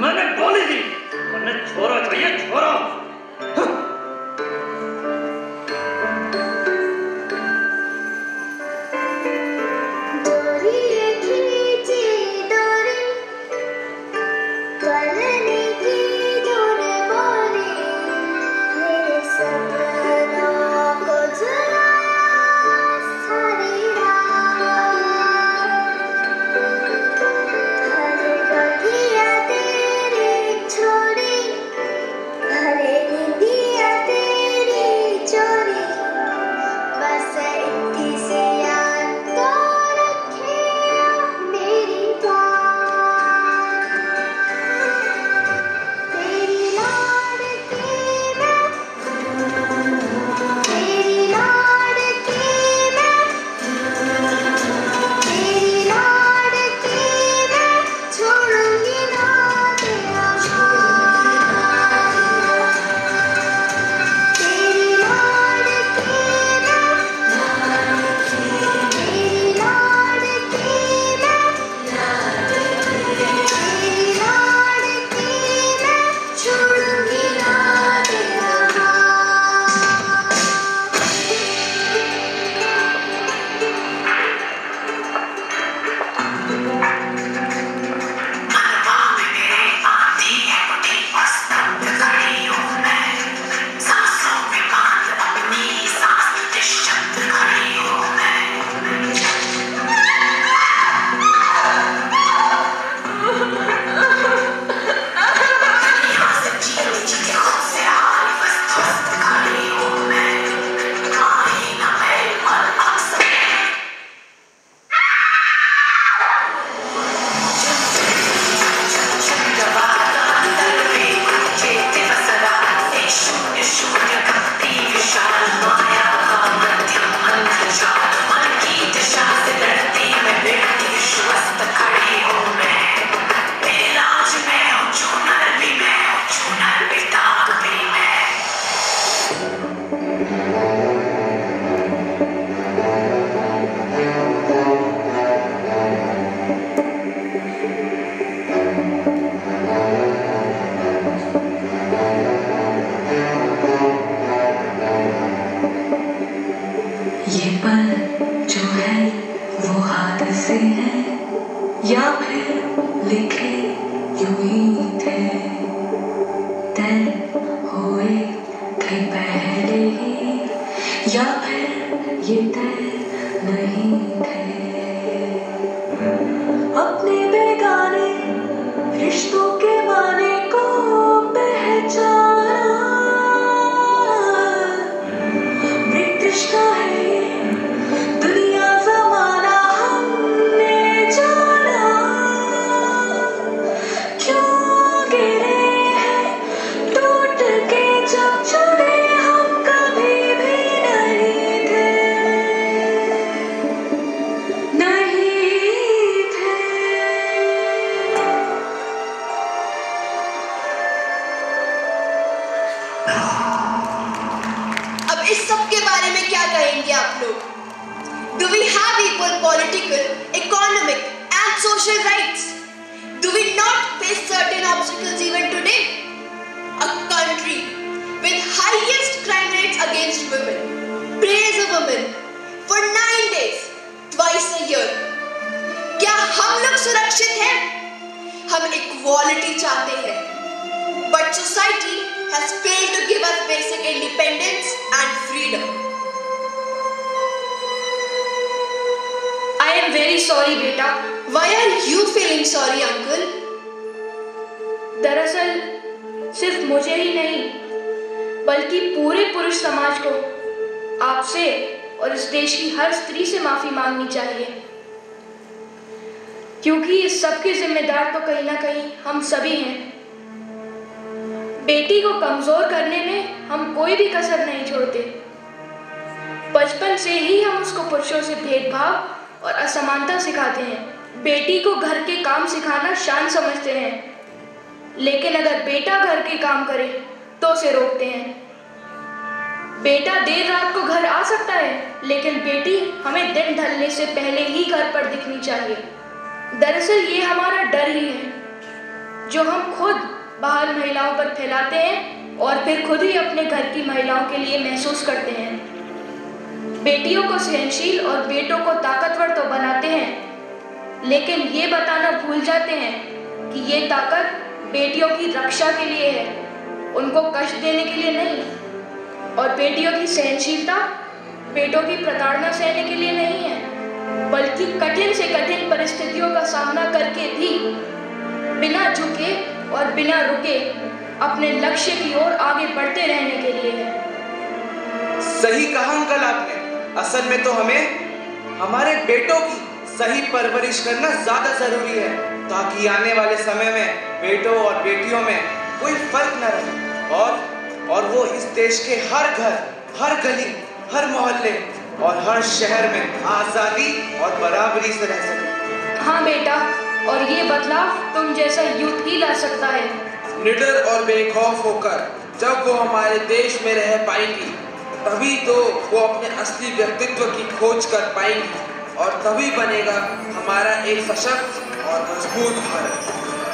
मैंने गोली दी, मैंने छोरा चाहिए छोरा। लेकिन अगर बेटा घर के काम करे तो उसे रोकते हैं। बेटा देर रात को घर आ सकता है, लेकिन बेटी हमें दिन ढलने से पहले ही घर पर दिखनी चाहिए। दरअसल ये हमारा डर ही है। जो हम खुद बाहर महिलाओं पर फैलाते हैं और फिर खुद ही अपने घर की महिलाओं के लिए महसूस करते हैं। बेटियों को सहनशील और बेटों को ताकतवर तो बनाते हैं, लेकिन ये बताना भूल जाते हैं कि ये ताकत बेटियों की रक्षा के लिए है, उनको कष्ट देने के लिए नहीं। और बेटियों की सहनशीलता बेटों की प्रताड़ना सहने के लिए नहीं है, बल्कि कठिन से कठिन परिस्थितियों का सामना करके भी बिना झुके और बिना रुके अपने लक्ष्य की ओर आगे बढ़ते रहने के लिए है। सही कहा अंकल आपने। असल में तो हमें हमारे बेटों की सही परवरिश करना ज्यादा जरूरी है, ताकि आने वाले समय में बेटों और बेटियों में कोई फर्क न रहे और वो इस देश के हर घर, हर गली, हर मोहल्ले और हर शहर में आजादी और बराबरी से रह सके। हाँ बेटा, और ये बदलाव तुम जैसा यूथ ही ला सकता है। निडर और बेखौफ होकर जब वो हमारे देश में रह पाएंगी, तभी तो वो अपने असली व्यक्तित्व की खोज कर पाएंगी और तभी बनेगा हमारा एक सशक्त और मजबूत भारत।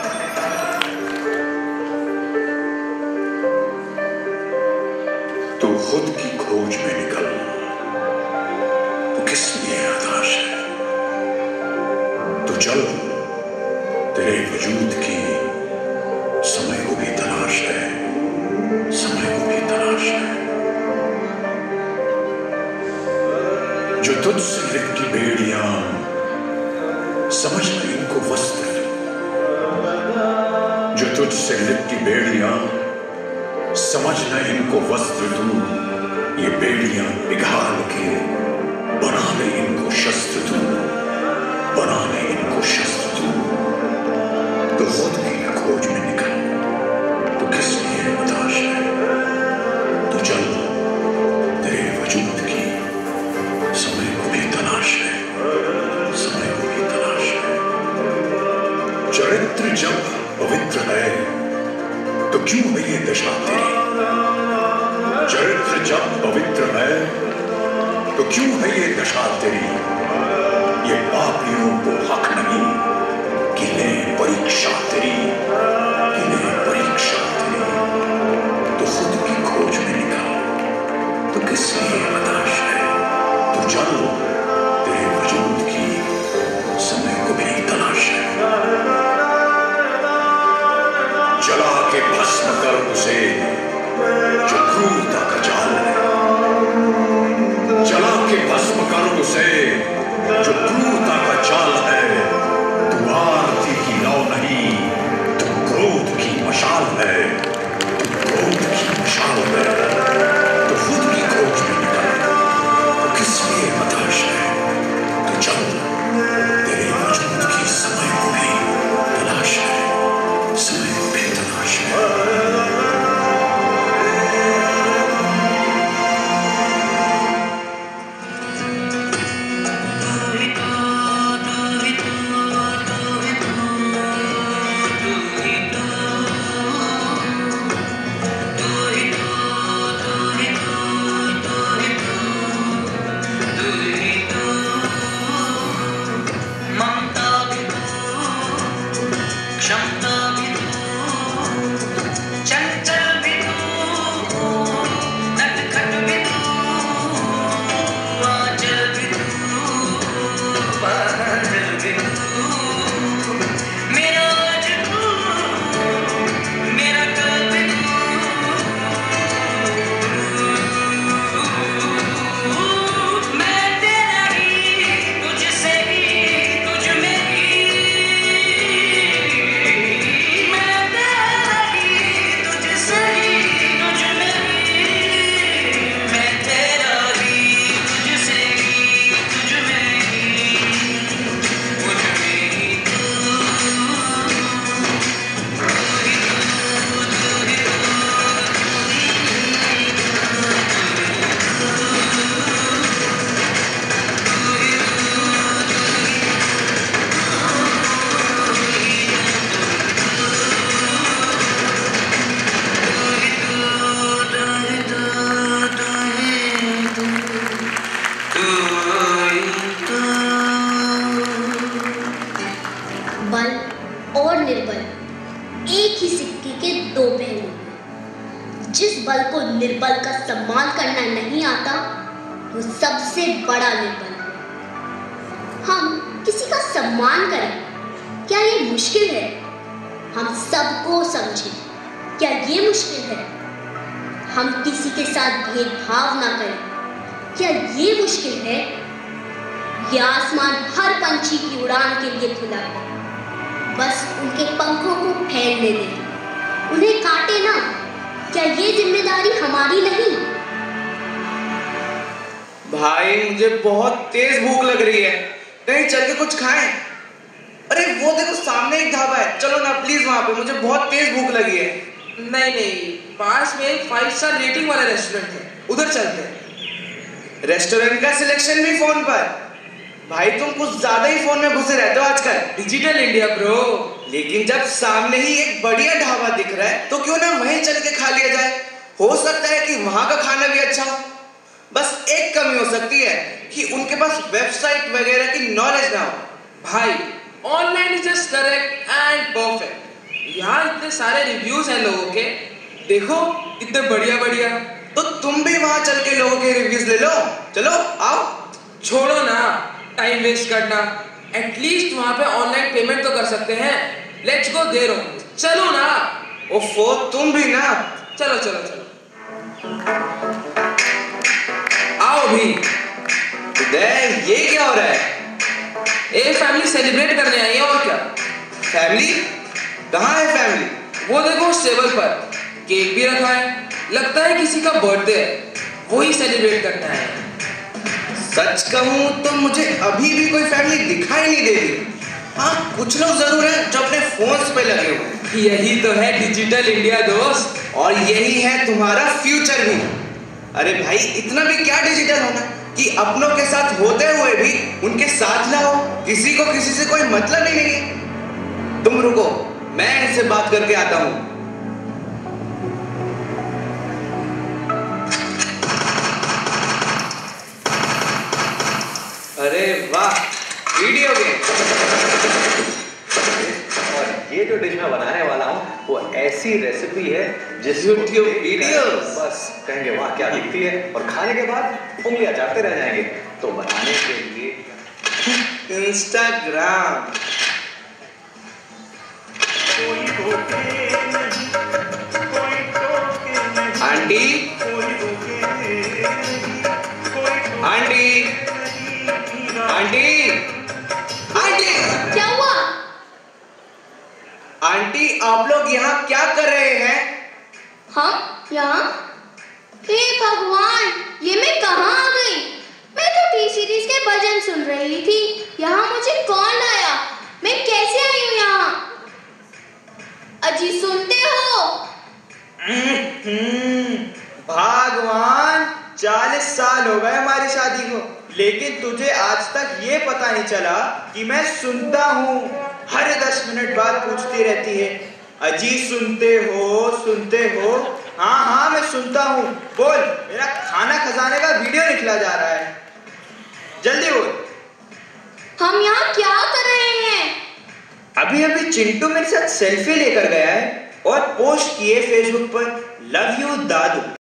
तो खुद की खोज में निकल, तो किस लिए हताश है? तो चल, तेरे वजूद की समय को भी तलाश है, समय को भी तलाश है। जो तुझसे लिपटी बेड़ियां, समझना इनको वस्त्र। जो तुझसे लिपटी बेड़ियां, समझना इनको वस्त्र तू। ये बेड़ियां पिघाल के बना ले इनको शस्त्र तू, बना ले इनको शस्त्र तू। तो खुद की खोज में निकल, तो किस लिए हताश है? तो चल, तेरे वजूद की समय को भी तलाश है, समय को भी तलाश है। चरित्र जब पवित्र है, तो क्यों है ये दशा तेरी? चरित्र जब पवित्र है, तो क्यों है ये दशा तेरी? ये पापियों को हक नहीं कि ले परीक्षा तेरी, कि ले परीक्षा तेरी। तो खुद की खोज में निकल, तो किस लिए हताश है? तो चल, तेरे वजूद की समय को भी तलाश है। जला के भस्म कर उसे जो क्रूरता का जाल है, जला के भस्म कर उसे जो क्रूरता का जाल है। तू आरती की लौ नहीं, तू क्रोध की मशाल है, तू क्रोध की मशाल है। तो खुद की खोज में निकल, तो किस लिए हताश है? तो चल, तेरे वजूद की समय को भी तलाश है, समय को भी तलाश है। ही सिक्के के दो पहलू हैं। जिस बल को निर्बल का सम्मान करना नहीं आता वो सबसे बड़ा निर्बल है। हम किसी का सम्मान करें, क्या ये मुश्किल है? हम सबको समझें, क्या ये मुश्किल है? हम किसी के साथ भेदभाव ना करें, क्या ये मुश्किल है? ये आसमान हर पंछी की उड़ान के लिए खुला है, बस उनके पंखों को फैलने दें, उन्हें काटे ना। क्या ये जिम्मेदारी हमारी नहीं? भाई मुझे बहुत तेज भूख लग रही है, कहीं चल के कुछ खाएं। अरे वो देखो सामने एक ढाबा है, चलो ना प्लीज वहां पे, मुझे बहुत तेज भूख लगी है। नहीं, पास में एक 5 स्टार रेटिंग वाला रेस्टोरेंट है, उधर चलते हैं। रेस्टोरेंट का सिलेक्शन भी फोन पर। भाई तुम कुछ ज्यादा ही फोन में घुसे रहते हो आजकल। Digital India bro. लेकिन जब सामने ही एक बढ़िया ढाबा दिख रहा है तो क्यों ना वहीं चल के खा लिया जाए। हो सकता है कि वहां का खाना भी अच्छा हो। बस एक कमी हो सकती है कि उनके पास वेबसाइट वगैरह की नॉलेज ना हो। भाई online is just correct and perfect. यहाँ इतने सारे रिव्यूज हैं लोगों के, देखो इतने बढ़िया बढ़िया। तो तुम भी वहां चल के लोगों के रिव्यूज ले लो। चलो आओ। छोड़ो ना टाइम वेस्ट करना, एटलीस्ट वहां पे ऑनलाइन पेमेंट तो कर सकते हैं। लेट्स गो देयर ऑन, चलो ना। ओफो तुम भी ना। चलो चलो चलो आओ भी। ये क्या हो रहा है? एक फैमिली सेलिब्रेट करने आई है, और क्या। फैमिली? कहाँ है फैमिली? वो देखो उस टेबल पर केक भी रखा है, लगता है किसी का बर्थडे है, वही सेलिब्रेट करने आए हैं। सच कहूँ तो मुझे अभी भी कोई फैमिली दिखाई नहीं दे रही। हाँ कुछ लोग जरूर हैं जो अपने फोन्स पे लगे हुए हैं। यही तो है डिजिटल इंडिया दोस्त, और यही है तुम्हारा फ्यूचर भी। अरे भाई इतना भी क्या डिजिटल होना कि अपनों के साथ होते हुए भी उनके साथ ना हो। किसी को किसी से कोई मतलब ही नहीं है। तुम रुको, मैं इनसे बात करके आता हूँ। अरे वाह, वीडियो गेम। और ये जो डिश मैं बनाने वाला हूँ वो ऐसी रेसिपी है जिस YouTube वीडियोस बस कहेंगे वाह क्या दिखती है, और खाने के बाद उंगलियां चाटते रह जाएंगे। तो बनाने के लिए Instagram. Aunty aunty aunty aunty, क्या हुआ? आंटी आप लोग यहाँ क्या कर रहे हैं? हम यहाँ? हे भगवान, ये मैं कहाँ आ गई? मैं तो टी सीरीज के भजन सुन रही थी, यहाँ मुझे कौन लाया? मैं कैसे आई हूँ यहाँ? अजी सुनते हो? भगवान 40 साल हो गए हमारी शादी को, लेकिन तुझे आज तक ये पता नहीं चला कि मैं सुनता हूँ। हर 10 मिनट बाद पूछती रहती है अजी सुनते हो? हाँ हाँ मैं सुनता हूँ। बोल, मेरा खाना खजाने का वीडियो निकला जा रहा है, जल्दी बोल। हम यहाँ क्या कर रहे हैं? अभी चिंटू मेरे साथ सेल्फी लेकर गया है और पोस्ट किए फेसबुक पर, लव यू दादू।